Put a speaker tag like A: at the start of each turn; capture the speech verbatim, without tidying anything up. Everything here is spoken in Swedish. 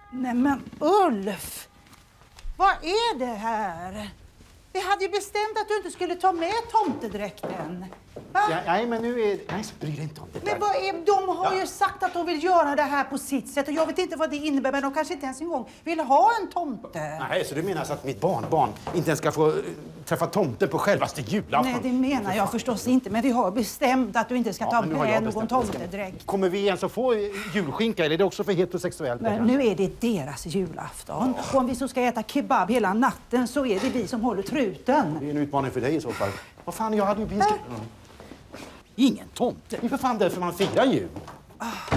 A: Nej men Ulf! Vad är det här? Vi hade ju bestämt att du inte skulle ta med tomtedräkten. Va?
B: Ja, nej, men nu är... Nej, så bryr dig inte om det där.
A: Men vad är... De har ja. ju sagt att de vill göra det här på sitt sätt. Och jag vet inte vad det innebär, men de kanske inte ens en gång vill ha en tomte.
B: Nej, så du menar alltså att mitt barnbarn inte ens ska få uh, träffa tomten på självaste julafton?
A: Nej, det menar jag förstås inte. Men vi har bestämt att du inte ska ja, ta med någon tomtedräkt.
B: Kommer vi ens att få julskinka, eller är det också för heterosexuellt?
A: Men nu är det deras julafton. Och om vi så ska äta kebab hela natten så är det vi som håller truten.
B: Det är en utmaning för dig i så fall. Vad fan, jag hade ju... Äh? Ingen tomte. Det är för fan därför man firar jul. Ah.